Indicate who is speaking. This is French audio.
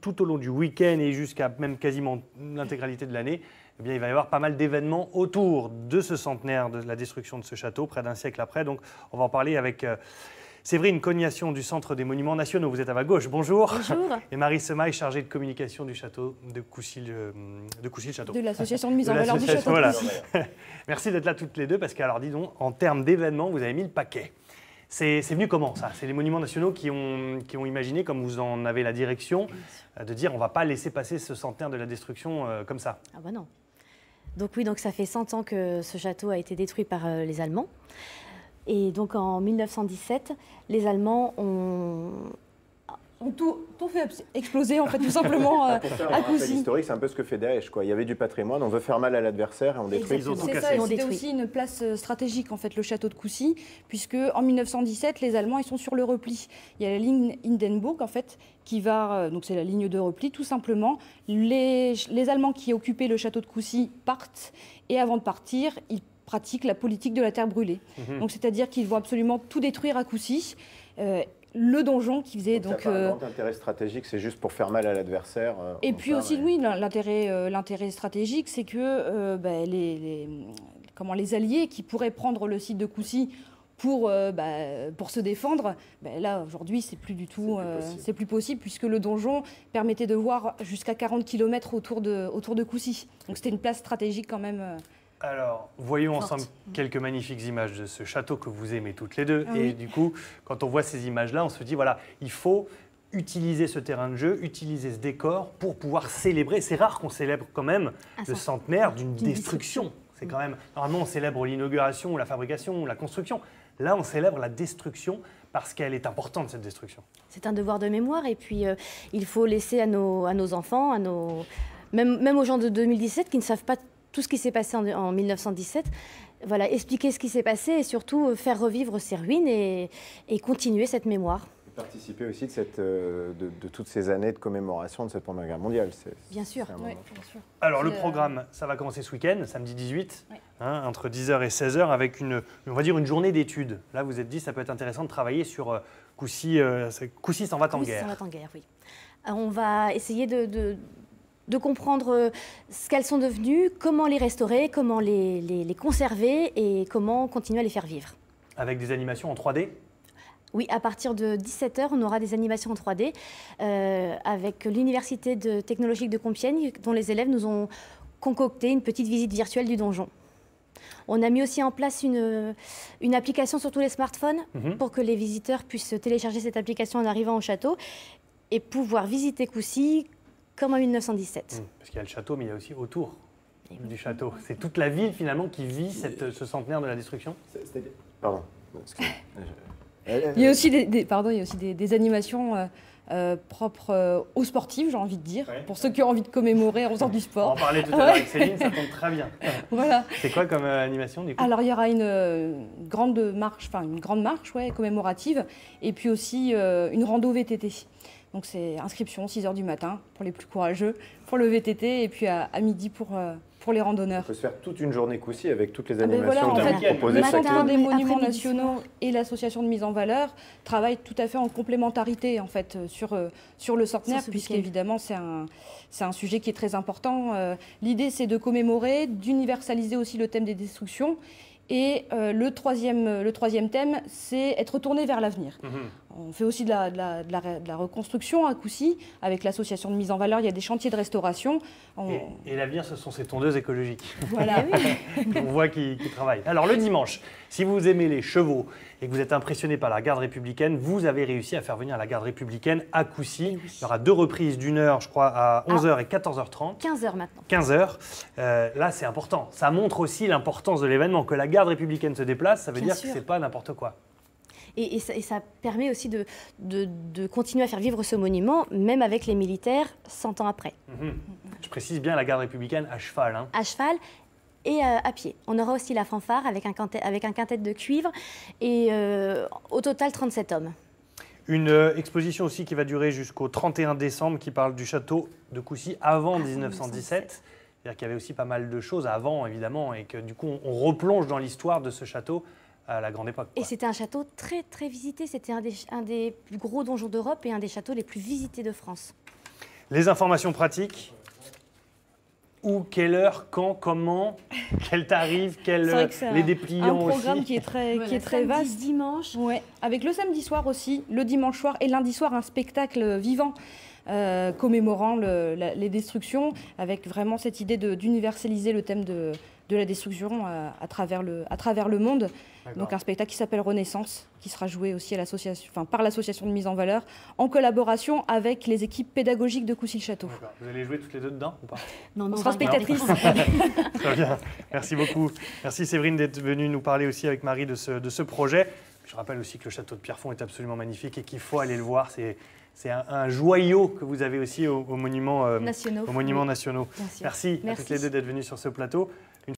Speaker 1: tout au long du week-end et jusqu'à même quasiment l'intégralité de l'année, eh bien, il va y avoir pas mal d'événements autour de ce centenaire de la destruction de ce château, près d'un siècle après. Donc, on va en parler avec Séverine Cognation du Centre des Monuments Nationaux. Vous êtes à ma gauche, bonjour.
Speaker 2: Bonjour.
Speaker 1: Et Marie Semaille, chargée de communication du château de Coucy-le-Château.
Speaker 3: De l'association de mise en valeur du château de Coucy.
Speaker 1: Merci d'être là toutes les deux, parce que, alors, dis donc, en termes d'événements, vous avez mis le paquet. C'est venu comment ça? C'est les Monuments Nationaux qui ont imaginé, comme vous en avez la direction, de dire on ne va pas laisser passer ce centenaire de la destruction comme ça.
Speaker 2: Ah bah non. Donc oui, donc ça fait 100 ans que ce château a été détruit par les Allemands. Et donc en 1917, les Allemands ont
Speaker 3: tout fait exploser, en fait, tout simplement à Coucy.
Speaker 4: Historique, c'est un peu ce que fait Daesh, quoi. Il y avait du patrimoine, on veut faire mal à l'adversaire et on détruit.
Speaker 1: Ils ont tout
Speaker 3: C'est
Speaker 1: cassé.
Speaker 3: ça, c'était aussi une place stratégique, en fait, le château de Coucy, puisque en 1917, les Allemands, ils sont sur le repli. Il y a la ligne Hindenburg, en fait, qui va, donc c'est la ligne de repli, tout simplement. Les Allemands qui occupaient le château de Coucy partent, et avant de partir, ils pratiquent la politique de la terre brûlée. Donc c'est-à-dire qu'ils vont absolument tout détruire à Coucy. Le donjon qui faisait donc.
Speaker 4: L'intérêt stratégique, c'est juste pour faire mal à l'adversaire.
Speaker 3: Et puis aussi, oui, l'intérêt stratégique, c'est que les Alliés qui pourraient prendre le site de Coucy pour se défendre, là aujourd'hui c'est plus du tout, c'est plus possible, puisque le donjon permettait de voir jusqu'à 40 km autour de Coucy. Donc c'était une place stratégique quand même.
Speaker 1: Alors, voyons ensemble quelques magnifiques images de ce château que vous aimez toutes les deux. Et du coup, quand on voit ces images-là, on se dit, voilà, il faut utiliser ce terrain de jeu, utiliser ce décor pour pouvoir célébrer. C'est rare qu'on célèbre quand même le centenaire d'une destruction. C'est quand même, normalement, on célèbre l'inauguration ou la fabrication ou la construction. Là, on célèbre la destruction parce qu'elle est importante, cette destruction.
Speaker 2: C'est un devoir de mémoire. Et puis, il faut laisser à nos enfants, même aux gens de 2017 qui ne savent pas tout ce qui s'est passé en 1917, voilà, expliquer ce qui s'est passé et surtout faire revivre ces ruines et continuer cette mémoire.
Speaker 4: Participer aussi de toutes ces années de commémoration de cette Première Guerre mondiale.
Speaker 2: Bien sûr.
Speaker 3: Oui, bien sûr.
Speaker 1: Alors le programme, ça va commencer ce week-end, samedi 18, entre 10h et 16h, avec on va dire une journée d'études. Là, vous êtes dit, ça peut être intéressant de travailler sur Coucy, Coucy s'en va en guerre.
Speaker 2: Coucy s'en va en guerre, oui. Alors, on va essayer de comprendre ce qu'elles sont devenues, comment les restaurer, comment les conserver et comment continuer à les faire vivre.
Speaker 1: Avec des animations en 3D?
Speaker 2: Oui, à partir de 17h, on aura des animations en 3D avec l'Université technologique de Compiègne, dont les élèves nous ont concocté une petite visite virtuelle du donjon. On a mis aussi en place une application sur tous les smartphones pour que les visiteurs puissent télécharger cette application en arrivant au château et pouvoir visiter Coucy comme en 1917.
Speaker 1: Parce qu'il y a le château, mais il y a aussi autour du château. C'est toute la ville, finalement, qui vit ce centenaire de la destruction.
Speaker 4: Pardon.
Speaker 3: Il y a aussi des animations propres aux sportifs, j'ai envie de dire, pour ceux qui ont envie de commémorer en faisant du sport.
Speaker 1: On en parlait tout à l'heure avec Céline, ça tombe très bien.
Speaker 3: Voilà.
Speaker 1: C'est quoi comme animation, du coup?
Speaker 3: Alors, il y aura une grande marche commémorative, et puis aussi une rando VTT. Donc c'est inscription 6h du matin pour les plus courageux, pour le VTT, et puis à midi pour les randonneurs.
Speaker 4: On peut se faire toute une journée Coucy avec toutes les animations
Speaker 3: voilà,
Speaker 4: que vous proposez
Speaker 3: le
Speaker 4: chaque
Speaker 3: Centre des
Speaker 4: jour.
Speaker 3: Monuments Nationaux et l'association de mise en valeur travaillent tout à fait en complémentarité en fait, sur le centenaire, puisqu'évidemment c'est un sujet qui est très important. L'idée c'est de commémorer, d'universaliser aussi le thème des destructions. Et le troisième thème, c'est être tourné vers l'avenir. On fait aussi de la reconstruction à Coucy, avec l'association de mise en valeur, il y a des chantiers de restauration.
Speaker 1: Et l'avenir, ce sont ces tondeuses écologiques.
Speaker 3: Voilà.
Speaker 1: On voit qu'ils travaillent. Alors le dimanche, si vous aimez les chevaux et que vous êtes impressionné par la garde républicaine, vous avez réussi à faire venir la garde républicaine à Coucy. Il y aura 2 reprises d'1 heure, je crois, à 11h et 14h30.
Speaker 2: 15h maintenant.
Speaker 1: 15h. Là, c'est important. Ça montre aussi l'importance de l'événement. Que la garde républicaine se déplace, ça veut dire que ce n'est pas n'importe quoi.
Speaker 2: Et ça permet aussi de continuer à faire vivre ce monument, même avec les militaires 100 ans après.
Speaker 1: Je précise bien la garde républicaine à cheval.
Speaker 2: À cheval et à pied. On aura aussi la fanfare avec un quintet de cuivre et au total 37 hommes.
Speaker 1: Une exposition aussi qui va durer jusqu'au 31 décembre qui parle du château de Coucy avant 1917. C'est-à-dire qu'il y avait aussi pas mal de choses avant, évidemment, et que du coup, on replonge dans l'histoire de ce château à la grande époque.
Speaker 2: Et c'était un château très, très visité. C'était un des plus gros donjons d'Europe et un des châteaux les plus visités de France.
Speaker 1: Les informations pratiques. Où, quelle heure, quand, comment, quel tarif, les dépliants aussi.
Speaker 3: Un programme qui est très vaste.
Speaker 2: Dimanche.
Speaker 3: Ouais, avec le samedi soir aussi, le dimanche soir et lundi soir un spectacle vivant commémorant les destructions, avec vraiment cette idée d'universaliser le thème de la destruction à travers le monde. Donc un spectacle qui s'appelle Renaissance, qui sera joué aussi par l'association de mise en valeur, en collaboration avec les équipes pédagogiques de Coucy-le-Château.
Speaker 1: Vous allez jouer toutes les deux dedans ou pas?
Speaker 2: Non,
Speaker 3: on sera spectatrice.
Speaker 1: Très bien, merci beaucoup. Merci Séverine d'être venue nous parler aussi avec Marie de ce projet. Je rappelle aussi que le château de Pierrefonds est absolument magnifique et qu'il faut aller le voir. C'est un joyau que vous avez aussi aux monuments nationaux. Merci à toutes les deux d'être venues sur ce plateau.